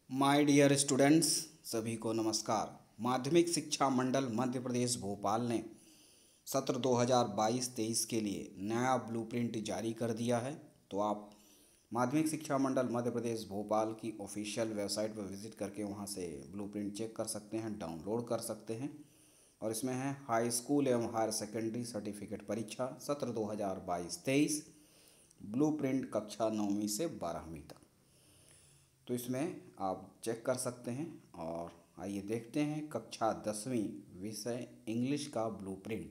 My dear students, सभी को नमस्कार। माध्यमिक शिक्षा मंडल मध्य प्रदेश भोपाल ने सत्र 2022-23 के लिए नया ब्लूप्रिंट जारी कर दिया है। तो आप माध्यमिक शिक्षा मंडल मध्य प्रदेश भोपाल की ऑफिशियल वेबसाइट पर विजिट करके वहां से ब्लूप्रिंट चेक कर सकते हैं, डाउनलोड कर सकते हैं। और इसमें है हाई स्कूल एवं हायर सेकेंडरी सर्टिफिकेट परीक्षा सत्र 2022-23 ब्लूप्रिंट कक्षा 9वीं से 12वीं तक। तो इसमें आप चेक कर सकते हैं। और आइए देखते हैं कक्षा 10वीं विषय इंग्लिश का ब्लूप्रिंट।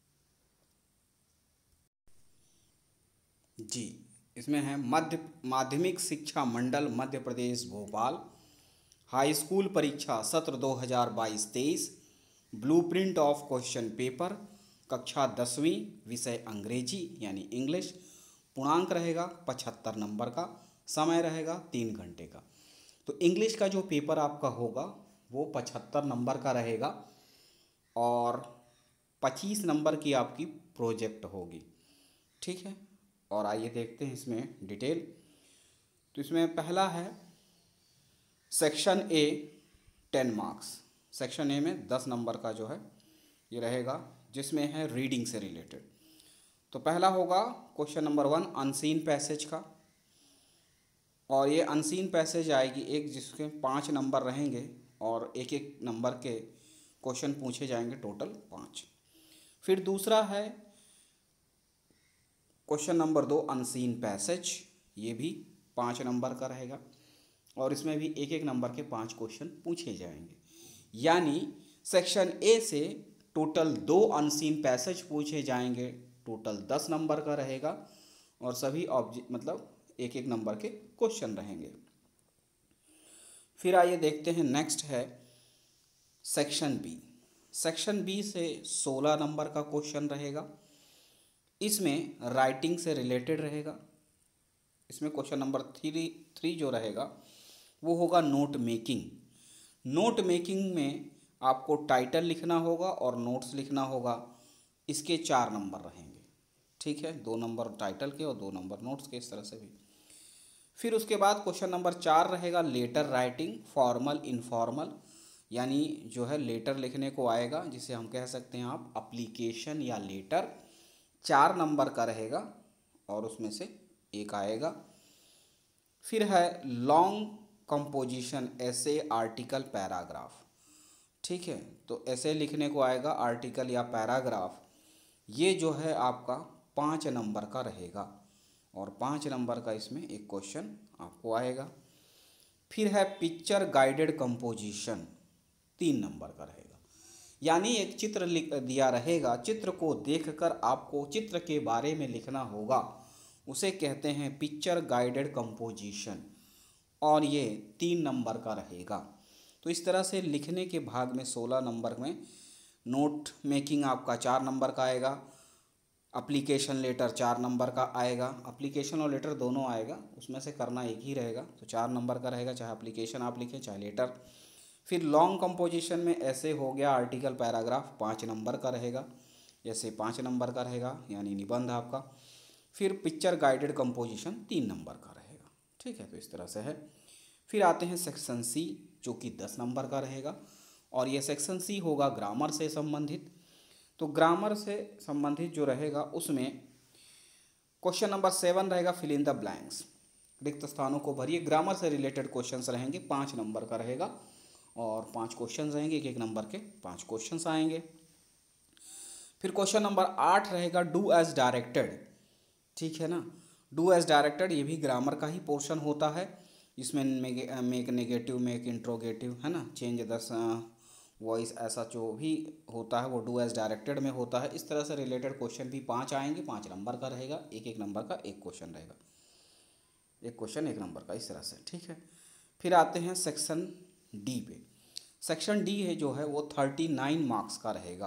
जी, इसमें है माध्यमिक शिक्षा मंडल मध्य प्रदेश भोपाल हाई स्कूल परीक्षा सत्र 2022-23 ब्लूप्रिंट ऑफ क्वेश्चन पेपर कक्षा 10वीं विषय अंग्रेजी यानी इंग्लिश। पूर्णांक रहेगा 75 नंबर का, समय रहेगा 3 घंटे का। तो इंग्लिश का जो पेपर आपका होगा वो 75 नंबर का रहेगा और 25 नंबर की आपकी प्रोजेक्ट होगी। ठीक है, और आइए देखते हैं इसमें डिटेल। तो इसमें पहला है section A 10 marks. Section A में 10 नंबर का जो है ये रहेगा, जिसमें है रीडिंग से रिलेटेड। तो पहला होगा क्वेश्चन नंबर 1 अनसीन पैसेज का, और ये अनसीन पैसेज आएगी एक, जिसके 5 नंबर रहेंगे और एक एक नंबर के क्वेश्चन पूछे जाएंगे, टोटल 5। फिर दूसरा है क्वेश्चन नंबर 2 अनसीन पैसेज, ये भी 5 नंबर का रहेगा और इसमें भी एक एक नंबर के 5 क्वेश्चन पूछे जाएंगे। यानी सेक्शन ए से टोटल 2 अनसीन पैसेज पूछे जाएंगे, टोटल 10 नंबर का रहेगा और सभी ऑब्जेक्ट मतलब एक एक नंबर के क्वेश्चन रहेंगे। फिर आइए देखते हैं, नेक्स्ट है सेक्शन बी। सेक्शन बी से 16 नंबर का क्वेश्चन रहेगा। इसमें राइटिंग से रिलेटेड रहेगा। इसमें क्वेश्चन नंबर 3 जो रहेगा वो होगा नोट मेकिंग। नोट मेकिंग में आपको टाइटल लिखना होगा और नोट्स लिखना होगा। इसके 4 नंबर रहेंगे। ठीक है, 2 नंबर टाइटल के और 2 नंबर नोट्स के, इस तरह से भी। फिर उसके बाद क्वेश्चन नंबर 4 रहेगा लेटर राइटिंग, फॉर्मल इनफॉर्मल, यानी जो है लेटर लिखने को आएगा, जिसे हम कह सकते हैं आप अप्लीकेशन या लेटर। 4 नंबर का रहेगा और उसमें से एक आएगा। फिर है long composition, essay, article, paragraph. ठीक है, तो ऐसे लिखने को आएगा, आर्टिकल या पैराग्राफ। ये जो है आपका 5 नंबर का रहेगा और 5 नंबर का इसमें एक क्वेश्चन आपको आएगा। फिर है पिक्चर गाइडेड कंपोजिशन, 3 नंबर का रहेगा। यानी एक चित्र दिया रहेगा, चित्र को देखकर आपको चित्र के बारे में लिखना होगा, उसे कहते हैं पिक्चर गाइडेड कंपोजिशन, और ये 3 नंबर का रहेगा। तो इस तरह से लिखने के भाग में 16 नंबर में नोट मेकिंग आपका 4 नंबर का आएगा, अप्लीकेशन लेटर 4 नंबर का आएगा, अप्लीकेशन और लेटर दोनों आएगा, उसमें से करना एक ही रहेगा, तो 4 नंबर का रहेगा, चाहे अप्लीकेशन आप लिखें चाहे लेटर। फिर लॉन्ग कंपोजिशन में ऐसे हो गया, आर्टिकल, पैराग्राफ 5 नंबर का रहेगा, ऐसे 5 नंबर का रहेगा यानी निबंध आपका। फिर पिक्चर गाइडेड कंपोजिशन 3 नंबर का रहेगा। ठीक है, तो इस तरह से है। फिर आते हैं सेक्शन सी, जो कि 10 नंबर का रहेगा और यह सेक्शन सी होगा ग्रामर से संबंधित। तो ग्रामर से संबंधित जो रहेगा उसमें क्वेश्चन नंबर 7 रहेगा फिल इन द ब्लैंक्स, रिक्त स्थानों को भरिए। ग्रामर से रिलेटेड क्वेश्चंस रहेंगे, 5 नंबर का रहेगा और 5 क्वेश्चन रहेंगे, एक एक नंबर के 5 क्वेश्चन आएंगे। फिर क्वेश्चन नंबर 8 रहेगा डू एज डायरेक्टेड। ठीक है ना, डू एज डायरेक्टेड ये भी ग्रामर का ही पोर्शन होता है। इसमें मेक नेगेटिव, मेक इंट्रोगेटिव, है ना, चेंज द वॉइस, ऐसा जो भी होता है वो डू एज डायरेक्टेड में होता है। इस तरह से रिलेटेड क्वेश्चन भी 5 आएंगे, 5 नंबर का रहेगा, एक एक नंबर का एक क्वेश्चन रहेगा, एक क्वेश्चन एक नंबर का, इस तरह से। ठीक है, फिर आते हैं सेक्शन डी पे। सेक्शन डी है जो है वो 39 मार्क्स का रहेगा,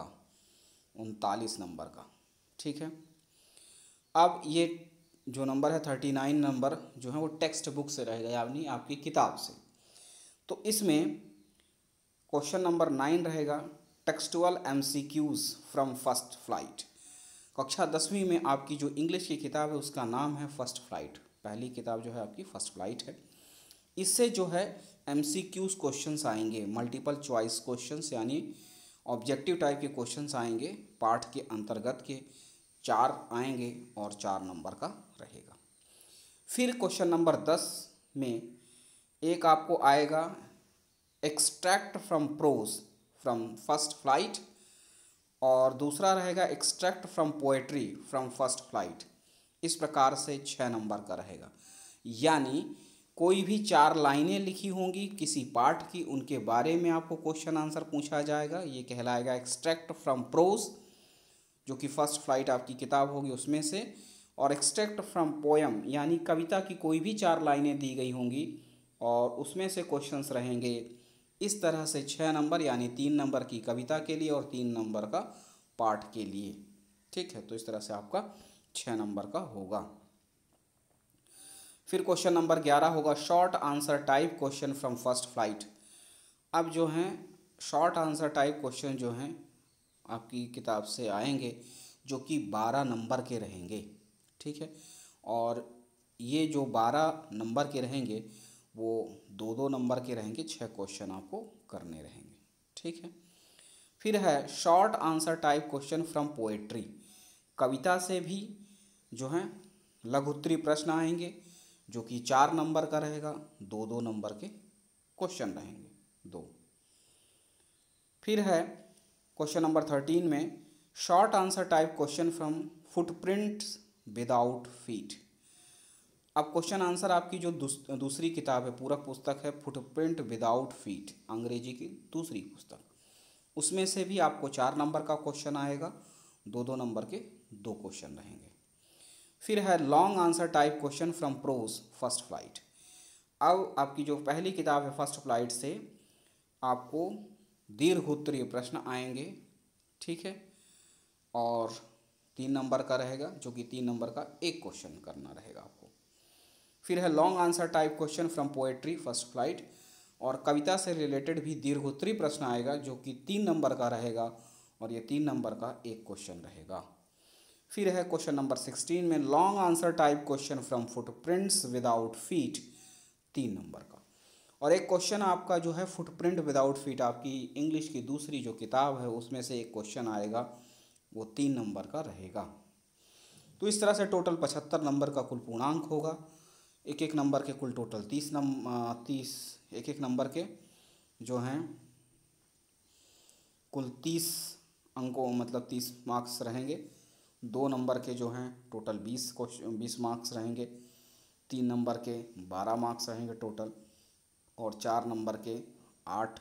39 नंबर का। ठीक है, अब ये जो नंबर है 39 नंबर जो है वो टेक्स्ट बुक से रहेगा, यानी आपकी किताब से। तो इसमें क्वेश्चन नंबर 9 रहेगा textual MCQs from first flight. कक्षा 10वीं में आपकी जो इंग्लिश की किताब है उसका नाम है फर्स्ट फ्लाइट, पहली किताब जो है आपकी फर्स्ट फ्लाइट है। इससे जो है MCQs क्वेश्चंस आएंगे, मल्टीपल चॉइस क्वेश्चंस यानी ऑब्जेक्टिव टाइप के क्वेश्चंस आएंगे, पाठ के अंतर्गत के 4 आएंगे और 4 नंबर का रहेगा। फिर क्वेश्चन नंबर 10 में एक आपको आएगा extract from prose from first flight, और दूसरा रहेगा extract from poetry from first flight. इस प्रकार से 6 नंबर का रहेगा, यानी कोई भी 4 लाइनें लिखी होंगी किसी पाठ की, उनके बारे में आपको क्वेश्चन आंसर पूछा जाएगा। ये कहलाएगा एक्सट्रैक्ट फ्रॉम प्रोज, जो कि फर्स्ट फ्लाइट आपकी किताब होगी उसमें से, और एक्सट्रैक्ट फ्रॉम पोयम यानी कविता की कोई भी 4 लाइनें दी गई होंगी और उसमें से क्वेश्चंस रहेंगे। इस तरह से 6 नंबर यानी 3 नंबर की कविता के लिए और 3 नंबर का पाठ के लिए। ठीक है, तो इस तरह से आपका 6 नंबर का होगा। फिर क्वेश्चन नंबर 11 होगा short answer type question from first flight. अब जो हैं शॉर्ट आंसर टाइप क्वेश्चन जो हैं आपकी किताब से आएंगे, जो कि 12 नंबर के रहेंगे। ठीक है, और ये जो 12 नंबर के रहेंगे वो 2-2 नंबर के रहेंगे, 6 क्वेश्चन आपको करने रहेंगे। ठीक है, फिर है short answer type question from poetry. कविता से भी जो हैं लघुत्तरी प्रश्न आएंगे, जो कि 4 नंबर का रहेगा, 2-2 नंबर के क्वेश्चन रहेंगे 2। फिर है क्वेश्चन नंबर 13 में short answer type question from footprints without feet. अब क्वेश्चन आंसर आपकी जो दूसरी किताब है, पूरक पुस्तक है फुटप्रिंट विदाउट फीट, अंग्रेजी की दूसरी पुस्तक, उसमें से भी आपको 4 नंबर का क्वेश्चन आएगा, 2-2 नंबर के 2 क्वेश्चन रहेंगे। फिर है long answer type question from prose first flight. अब आपकी जो पहली किताब है फर्स्ट फ्लाइट से आपको दीर्घोत्तरीय प्रश्न आएंगे। ठीक है, और 3 नंबर का रहेगा, जो कि 3 नंबर का एक क्वेश्चन करना रहेगा आपको। फिर है long answer type question from poetry first flight, और कविता से रिलेटेड भी दीर्घोत्तरीय प्रश्न आएगा, जो कि 3 नंबर का रहेगा, और ये 3 नंबर का एक क्वेश्चन रहेगा। फिर है क्वेश्चन नंबर 16 में long answer type question from footprints without feet, 3 number का। और एक क्वेश्चन आपका जो है फुटप्रिंट विदाउट फीट, आपकी इंग्लिश की दूसरी जो किताब है उसमें से एक क्वेश्चन आएगा, वो 3 नंबर का रहेगा। तो इस तरह से टोटल 75 नंबर का कुल पूर्णांक होगा। एक एक नंबर के कुल टोटल 30 एक एक नंबर के जो हैं कुल 30 अंकों मतलब 30 मार्क्स रहेंगे। 2 नंबर के जो हैं टोटल 20 मार्क्स रहेंगे, 3 नंबर के 12 मार्क्स रहेंगे टोटल, और 4 नंबर के 8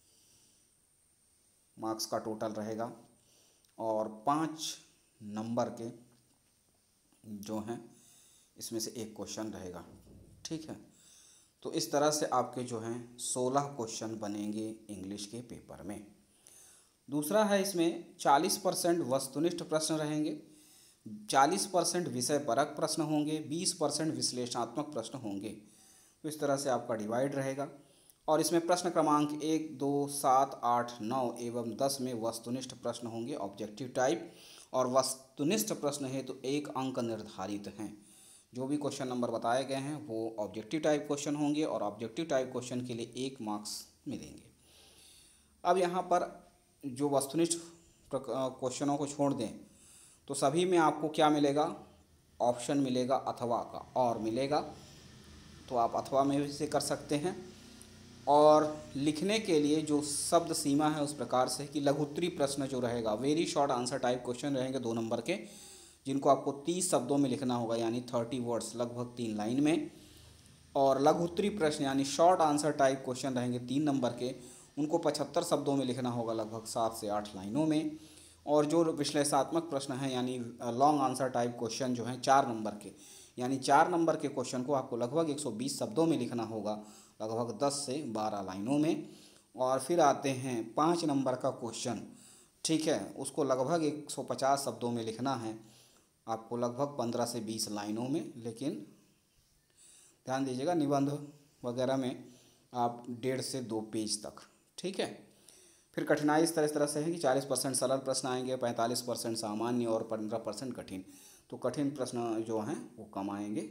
मार्क्स का टोटल रहेगा, और 5 नंबर के जो हैं इसमें से एक क्वेश्चन रहेगा। ठीक है, तो इस तरह से आपके जो हैं 16 क्वेश्चन बनेंगे इंग्लिश के पेपर में। दूसरा है इसमें 40% वस्तुनिष्ठ प्रश्न रहेंगे, 40% विषय परक प्रश्न होंगे, 20% विश्लेषणात्मक प्रश्न होंगे। तो इस तरह से आपका डिवाइड रहेगा, और इसमें प्रश्न क्रमांक 1, 2, 7, 8, 9 एवं 10 में वस्तुनिष्ठ प्रश्न होंगे ऑब्जेक्टिव टाइप, और वस्तुनिष्ठ प्रश्न है तो 1 अंक निर्धारित हैं। जो भी क्वेश्चन नंबर बताए गए हैं वो ऑब्जेक्टिव टाइप क्वेश्चन होंगे, और ऑब्जेक्टिव टाइप क्वेश्चन के लिए 1 मार्क्स मिलेंगे। अब यहाँ पर जो वस्तुनिष्ठ क्वेश्चनों को छोड़ दें तो सभी में आपको क्या मिलेगा, ऑप्शन मिलेगा अथवा का, और मिलेगा, तो आप अथवा में भी से कर सकते हैं। और लिखने के लिए जो शब्द सीमा है उस प्रकार से कि लघुत्तरी प्रश्न जो रहेगा, very short answer type question रहेंगे 2 नंबर के, जिनको आपको 30 शब्दों में लिखना होगा, यानी 30 वर्ड्स, लगभग 3 लाइन में। और लघुत्तरी प्रश्न यानी शॉर्ट आंसर टाइप क्वेश्चन रहेंगे 3 नंबर के, उनको 75 शब्दों में लिखना होगा, लगभग 7 से 8 लाइनों में। और जो विश्लेषणात्मक प्रश्न हैं यानी लॉन्ग आंसर टाइप क्वेश्चन जो हैं 4 नंबर के, यानी 4 नंबर के क्वेश्चन को आपको लगभग 120 शब्दों में लिखना होगा, लगभग 10 से 12 लाइनों में। और फिर आते हैं 5 नंबर का क्वेश्चन। ठीक है, उसको लगभग 150 शब्दों में लिखना है आपको, लगभग 15 से 20 लाइनों में। लेकिन ध्यान दीजिएगा निबंध वगैरह में आप 1.5 से 2 पेज तक। ठीक है, फिर कठिनाई इस तरह से है कि 40% सरल प्रश्न आएंगे, 45% सामान्य और 15% कठिन। तो कठिन प्रश्न जो हैं वो कम आएंगे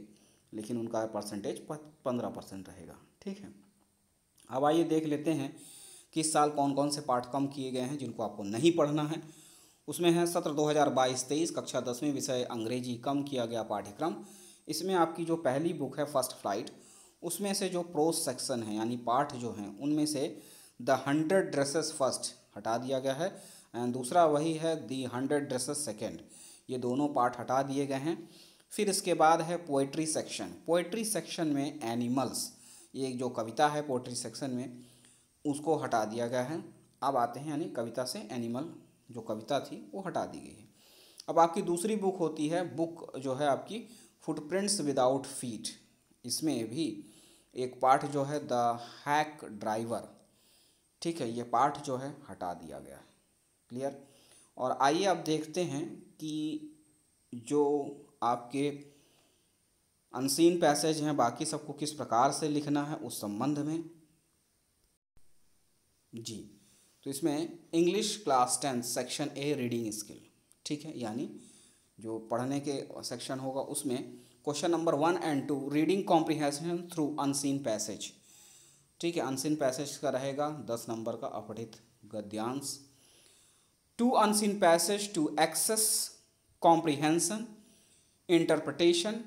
लेकिन उनका परसेंटेज 15% रहेगा। ठीक है, अब आइए देख लेते हैं कि इस साल कौन कौन से पाठ कम किए गए हैं जिनको आपको नहीं पढ़ना है। उसमें है सत्र 2022-23 कक्षा 10वीं विषय अंग्रेजी कम किया गया पाठ्यक्रम। इसमें आपकी जो पहली बुक है फर्स्ट फ्लाइट, उसमें से जो प्रोज सेक्शन है यानी पाठ जो हैं उनमें से द 100 ड्रेसेस फर्स्ट हटा दिया गया है एंड दूसरा वही है द 100 ड्रेसेस सेकेंड, ये दोनों पाठ हटा दिए गए हैं। फिर इसके बाद है पोएट्री सेक्शन। पोएट्री सेक्शन में एनिमल्स, ये जो कविता है पोएट्री सेक्शन में उसको हटा दिया गया है। अब आते हैं यानी कविता से एनिमल जो कविता थी वो हटा दी गई है। अब आपकी दूसरी बुक होती है, बुक जो है आपकी फुटप्रिंट्स विदाउट फीट। इसमें भी एक पाठ जो है द हैक ड्राइवर, ठीक है, ये पाठ जो है हटा दिया गया है। क्लियर। और आइए अब देखते हैं कि जो आपके अनसीन पैसेज हैं बाकी सबको किस प्रकार से लिखना है उस संबंध में। जी, तो इसमें English class 10 section A reading skill, ठीक है, यानी जो पढ़ने के सेक्शन होगा उसमें question number 1 and 2 reading comprehension through unseen passage. ठीक है, अनसीन पैसेज का रहेगा 10 नंबर का अपठित गद्यांश। 2 unseen passage to assess comprehension, interpretation,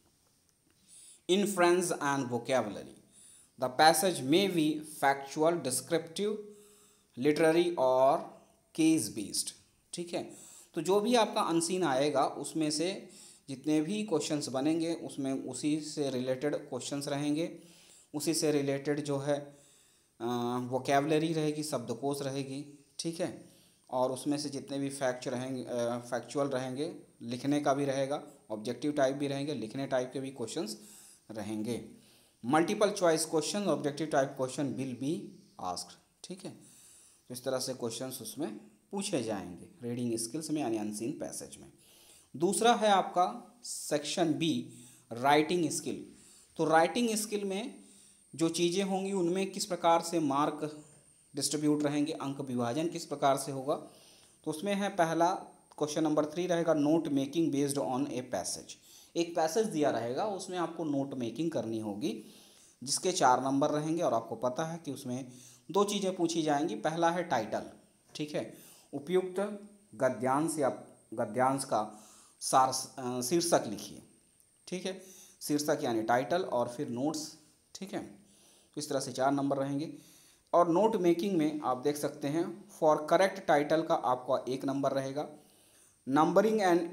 inference and vocabulary. The passage may be factual, descriptive, literary और case based। ठीक है, तो जो भी आपका अनसीन आएगा उसमें से जितने भी क्वेश्चंस बनेंगे उसमें उसी से रिलेटेड क्वेश्चंस रहेंगे, उसी से रिलेटेड जो है वोकेबलरी रहेगी, शब्दकोश रहेगी। ठीक है, और उसमें से जितने भी फैक्ट रहेंगे, फैक्चुअल रहेंगे, लिखने का भी रहेगा, ऑब्जेक्टिव टाइप भी रहेंगे, लिखने टाइप के भी क्वेश्चंस रहेंगे। Multiple choice question, objective type question will be asked. ठीक है, तो इस तरह से क्वेश्चंस उसमें पूछे जाएंगे रीडिंग स्किल्स में यानी अनसीन पैसेज में। दूसरा है आपका सेक्शन बी राइटिंग स्किल। तो राइटिंग स्किल में जो चीज़ें होंगी उनमें किस प्रकार से मार्क डिस्ट्रीब्यूट रहेंगे, अंक विभाजन किस प्रकार से होगा। तो उसमें है पहला क्वेश्चन नंबर 3 रहेगा note making based on a passage. एक पैसेज दिया रहेगा उसमें आपको नोट मेकिंग करनी होगी जिसके 4 नंबर रहेंगे और आपको पता है कि उसमें 2 चीज़ें पूछी जाएंगी। पहला है टाइटल, ठीक है, उपयुक्त गद्यांश या गद्यांश का सार शीर्षक लिखिए। ठीक है, शीर्षक यानी टाइटल और फिर नोट्स। ठीक है, तो इस तरह से 4 नंबर रहेंगे। और नोट मेकिंग में आप देख सकते हैं फॉर करेक्ट टाइटल का आपका 1 नंबर रहेगा। नंबरिंग एंड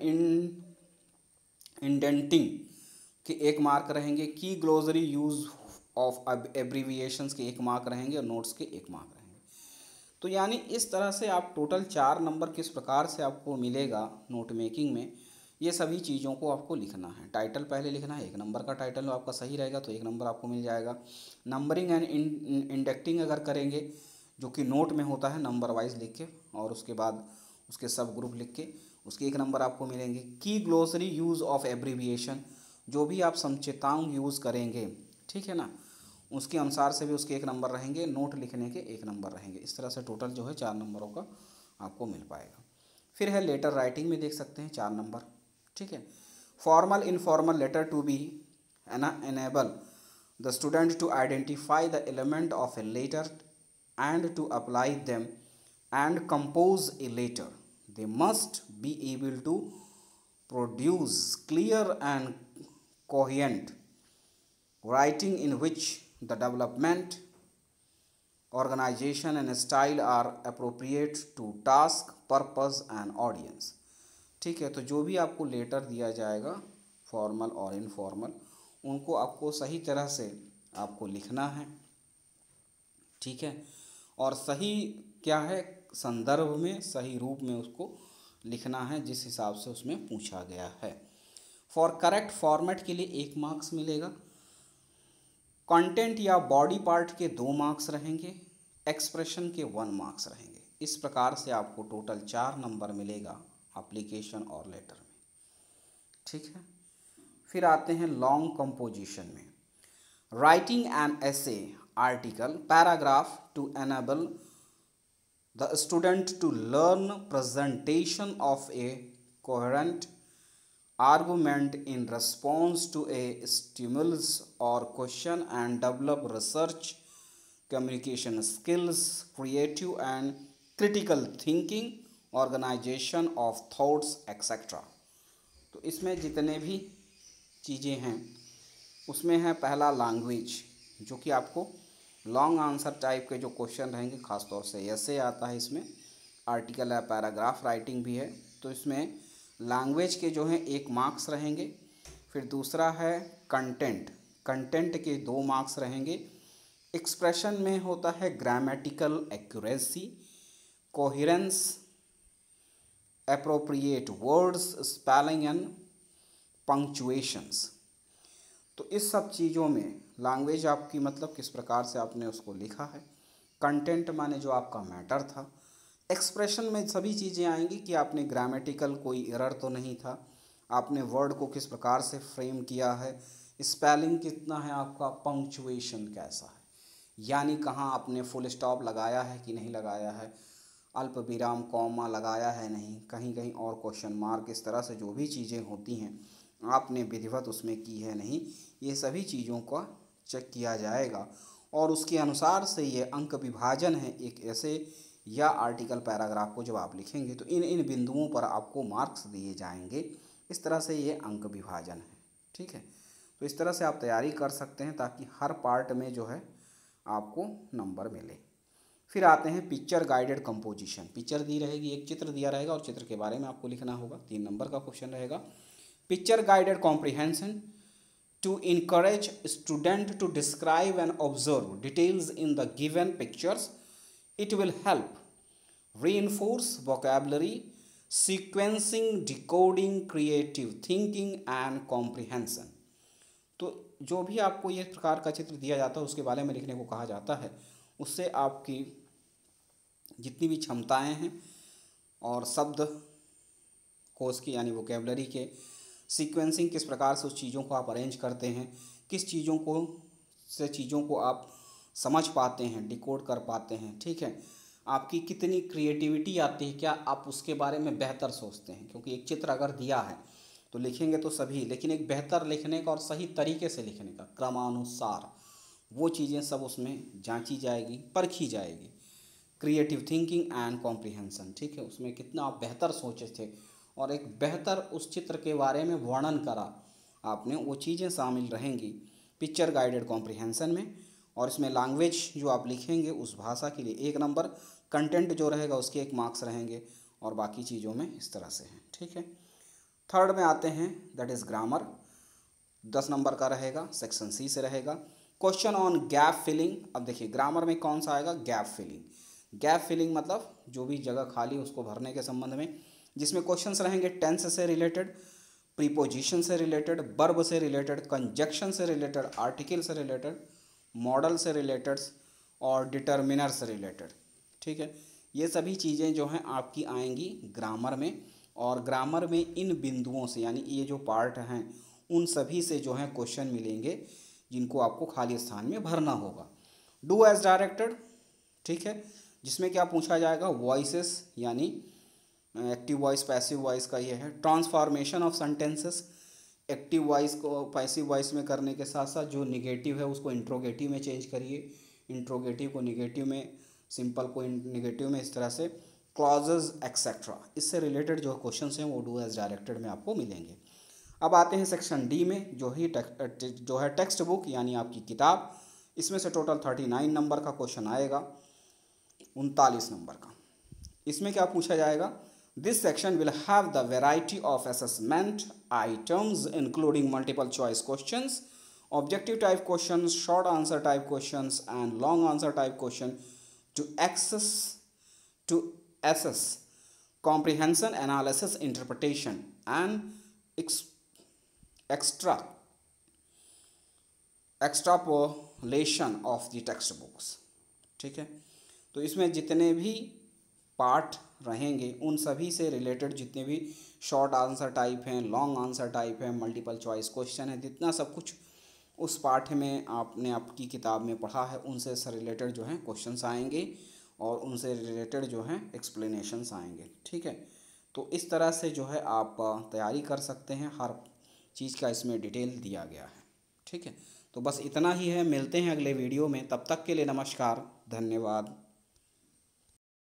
इंडेंटिंग के 1 मार्क रहेंगे। की ग्लोसरी यूज ऑफ एब्रीविएशंस के 1 मार्क रहेंगे और नोट्स के 1 मार्क रहेंगे। तो यानी इस तरह से आप टोटल 4 नंबर किस प्रकार से आपको मिलेगा नोट मेकिंग में, ये सभी चीज़ों को आपको लिखना है। टाइटल पहले लिखना है, 1 नंबर का टाइटल आपका सही रहेगा तो 1 नंबर आपको मिल जाएगा। नंबरिंग एंड इंडेक्टिंग अगर करेंगे जो कि नोट में होता है नंबर वाइज लिख के और उसके बाद उसके सब ग्रुप लिख के उसके 1 नंबर आपको मिलेंगे। की ग्लोसरी यूज़ ऑफ एब्रीविएशन, जो भी आप संक्षिप्तांक यूज़ करेंगे, ठीक है ना, उसके अनुसार से भी उसके 1 नंबर रहेंगे। नोट लिखने के 1 नंबर रहेंगे। इस तरह से टोटल जो है 4 नंबरों का आपको मिल पाएगा। फिर है लेटर राइटिंग में देख सकते हैं 4 नंबर। ठीक है, formal informal letter to be enable the student to identify the element of a letter and to apply them and compose a letter. They must be able to produce clear and coherent writing in which the development, organization and style are appropriate to task, purpose and audience. ठीक है, तो जो भी आपको letter दिया जाएगा formal और informal, उनको आपको सही तरह से आपको लिखना है। ठीक है, और सही क्या है संदर्भ में, सही रूप में उसको लिखना है जिस हिसाब से उसमें पूछा गया है। फॉर करेक्ट फॉर्मेट के लिए 1 मार्क्स मिलेगा। कंटेंट या बॉडी पार्ट के 2 मार्क्स रहेंगे। एक्सप्रेशन के 1 मार्क्स रहेंगे। इस प्रकार से आपको टोटल 4 नंबर मिलेगा एप्लीकेशन और लेटर में। ठीक है, फिर आते हैं लॉन्ग कंपोजिशन में। Writing an essay, article, paragraph to enable the student to learn presentation of a coherent, argument in response to a stimulus or question, and develop research, communication skills, creative and critical thinking, organization of thoughts, etc. तो इसमें जितने भी चीज़ें हैं उसमें है पहला language, जो कि आपको लॉन्ग आंसर टाइप के जो क्वेश्चन रहेंगे, ख़ासतौर से ऐसे आता है, इसमें आर्टिकल है, पैराग्राफ राइटिंग भी है, तो इसमें लैंग्वेज के जो हैं 1 मार्क्स रहेंगे। फिर दूसरा है कंटेंट, कंटेंट के 2 मार्क्स रहेंगे। एक्सप्रेशन में होता है grammatical accuracy, coherence, appropriate words, spelling and punctuations. तो इस सब चीज़ों में लैंग्वेज आपकी मतलब किस प्रकार से आपने उसको लिखा है, कंटेंट माने जो आपका मैटर था, एक्सप्रेशन में सभी चीज़ें आएंगी कि आपने ग्रामेटिकल कोई एरर तो नहीं था, आपने वर्ड को किस प्रकार से फ्रेम किया है, स्पेलिंग कितना है आपका, पंक्चुएशन कैसा है, यानी कहाँ आपने फुल स्टॉप लगाया है कि नहीं लगाया है, अल्प विराम कॉमा लगाया है नहीं, कहीं कहीं और क्वेश्चन मार्क, इस तरह से जो भी चीज़ें होती हैं आपने विधिवत उसमें की है नहीं, ये सभी चीज़ों का चेक किया जाएगा और उसके अनुसार से ये अंक विभाजन है एक ऐसे या आर्टिकल पैराग्राफ को जब आप लिखेंगे तो इन इन बिंदुओं पर आपको मार्क्स दिए जाएंगे। इस तरह से ये अंक विभाजन है। ठीक है, तो इस तरह से आप तैयारी कर सकते हैं ताकि हर पार्ट में जो है आपको नंबर मिले। फिर आते हैं पिक्चर गाइडेड कंपोजिशन। पिक्चर दी रहेगी, एक चित्र दिया रहेगा और चित्र के बारे में आपको लिखना होगा। 3 नंबर का क्वेश्चन रहेगा। Picture guided comprehension to encourage student to describe and observe details in the given pictures. It will help reinforce vocabulary, sequencing, decoding, creative thinking and comprehension. तो जो भी आपको ये प्रकार का चित्र दिया जाता है उसके बारे में लिखने को कहा जाता है, उससे आपकी जितनी भी क्षमताएं हैं और शब्द कोश की यानी वोकेबलरी के सीक्वेंसिंग, किस प्रकार से उस चीज़ों को आप अरेंज करते हैं, किस चीज़ों को आप समझ पाते हैं, डिकोड कर पाते हैं, ठीक है, आपकी कितनी क्रिएटिविटी आती है, क्या आप उसके बारे में बेहतर सोचते हैं। क्योंकि एक चित्र अगर दिया है तो लिखेंगे तो सभी, लेकिन एक बेहतर लिखने का और सही तरीके से लिखने का, क्रमानुसार वो चीज़ें सब उसमें जांची जाएगी, परखी जाएगी। क्रिएटिव थिंकिंग एंड कॉम्प्रिहेंशन, ठीक है, उसमें कितना आप बेहतर सोचे थे और एक बेहतर उस चित्र के बारे में वर्णन करा आपने, वो चीज़ें शामिल रहेंगी पिक्चर गाइडेड कॉम्प्रिहेंशन में। और इसमें लैंग्वेज जो आप लिखेंगे उस भाषा के लिए 1 नंबर, कंटेंट जो रहेगा उसके 1 मार्क्स रहेंगे और बाकी चीज़ों में इस तरह से हैं। ठीक है, थर्ड में आते हैं, दैट इज़ ग्रामर। 10 नंबर का रहेगा, सेक्शन सी से रहेगा। Question on gap filling. अब देखिए ग्रामर में कौन सा आएगा, गैप फिलिंग। गैप फिलिंग मतलब जो भी जगह खाली उसको भरने के संबंध में, जिसमें क्वेश्चंस रहेंगे टेंस से रिलेटेड, प्रीपोजिशन से रिलेटेड, वर्ब से रिलेटेड, कंजक्शन से रिलेटेड, आर्टिकल से रिलेटेड, मॉडल से रिलेटेड और डिटर्मिनर से रिलेटेड। ठीक है, ये सभी चीज़ें जो हैं आपकी आएंगी ग्रामर में। और ग्रामर में इन बिंदुओं से यानी ये जो पार्ट हैं उन सभी से जो हैं क्वेश्चन मिलेंगे जिनको आपको खाली स्थान में भरना होगा। डू एज डायरेक्टेड, ठीक है, जिसमें क्या पूछा जाएगा, वॉइसेस यानी एक्टिव वॉइस पैसिव वॉइस का ये है। Transformation of sentences, active voice को पैसिव वॉइस में करने के साथ साथ जो निगेटिव है उसको इंट्रोगेटिव में चेंज करिए, इंट्रोगेटिव को निगेटिव में, सिंपल को निगेटिव में, इस तरह से क्लॉजेज एक्सेट्रा। इससे रिलेटेड जो क्वेश्चंस हैं वो डू एज डायरेक्टेड में आपको मिलेंगे। अब आते हैं सेक्शन डी में, जो है टेक्स्ट बुक यानी आपकी किताब। इसमें से टोटल 39 नंबर का क्वेश्चन आएगा, 39 नंबर का। इसमें क्या पूछा जाएगा, this section will have the variety of assessment items including multiple choice questions, objective type questions, short answer type questions and long answer type question to assess comprehension, analysis, interpretation and extrapolation of the textbooks। ठीक है, तो इसमें जितने भी part रहेंगे उन सभी से रिलेटेड जितने भी शॉर्ट आंसर टाइप हैं, लॉन्ग आंसर टाइप हैं, मल्टीपल चॉइस क्वेश्चन है, जितना सब कुछ उस पाठ में आपने आपकी किताब में पढ़ा है उनसे रिलेटेड जो हैं क्वेश्चंस आएंगे और उनसे रिलेटेड जो हैं एक्सप्लेनेशंस आएंगे। ठीक है, तो इस तरह से जो है आप तैयारी कर सकते हैं, हर चीज़ का इसमें डिटेल दिया गया है। ठीक है, तो बस इतना ही है, मिलते हैं अगले वीडियो में, तब तक के लिए नमस्कार, धन्यवाद।